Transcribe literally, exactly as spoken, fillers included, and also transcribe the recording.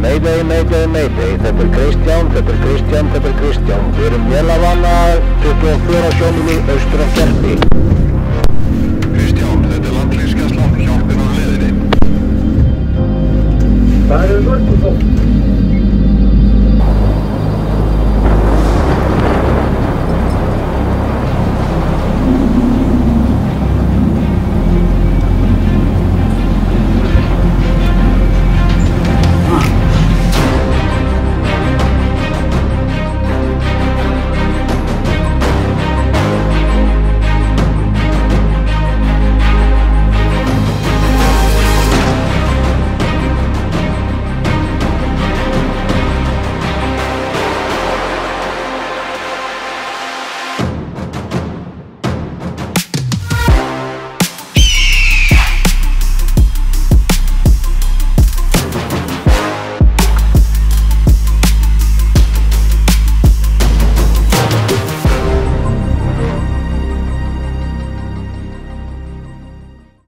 Mayday, mayday, mayday, þetta er Kristján, þetta er Kristján, þetta er Kristján. Við erum vélavanna tuttugu og fjögur sjómíli austur af Gerpi. Kristján, þetta er landhelgisgæslan, hjálpin á leiðinni. Það eru vörðu þótt.